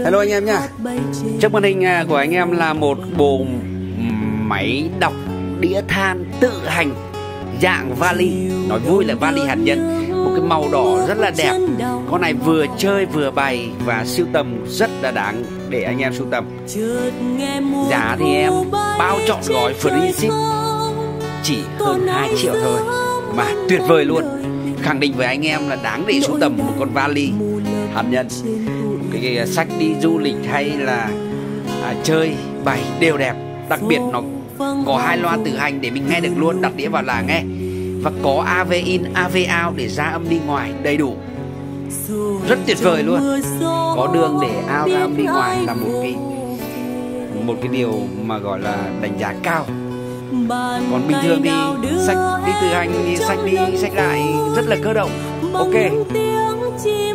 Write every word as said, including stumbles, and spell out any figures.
Hello anh em nhá. Trước màn hình của anh em là một bộ máy đọc đĩa than tự hành dạng vali. Nói vui là vali hạt nhân. Một cái màu đỏ rất là đẹp. Con này vừa chơi vừa bày và sưu tầm rất là đáng để anh em sưu tầm. Giá thì em bao trọn gói free ship chỉ hơn hai triệu thôi mà tuyệt vời luôn. Khẳng định với anh em là đáng để sưu tầm một con vali hạt nhân. Cái, cái sách đi du lịch hay là à, chơi bày đều đẹp. Đặc biệt nó có hai loa tự hành để mình nghe được luôn, đặt đĩa vào là nghe. Và có a vê in, a vê out để ra âm đi ngoài đầy đủ. Rất tuyệt vời luôn. Có đường để out ra âm đi ngoài là một cái một cái điều mà gọi là đánh giá cao. Còn bình thường thì sách đi tự hành thì sách đi sách lại rất là cơ động. Ok.